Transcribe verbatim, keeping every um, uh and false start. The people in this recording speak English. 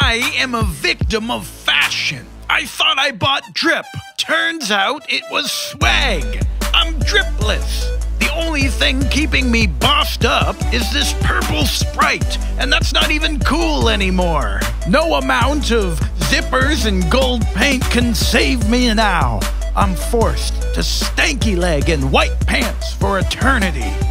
I am a victim of fashion. I thought I bought drip. Turns out it was swag. I'm dripless. The only thing keeping me bossed up is this purple Sprite, and that's not even cool anymore. No amount of zippers and gold paint can save me now. I'm forced to stanky leg in white pants for eternity.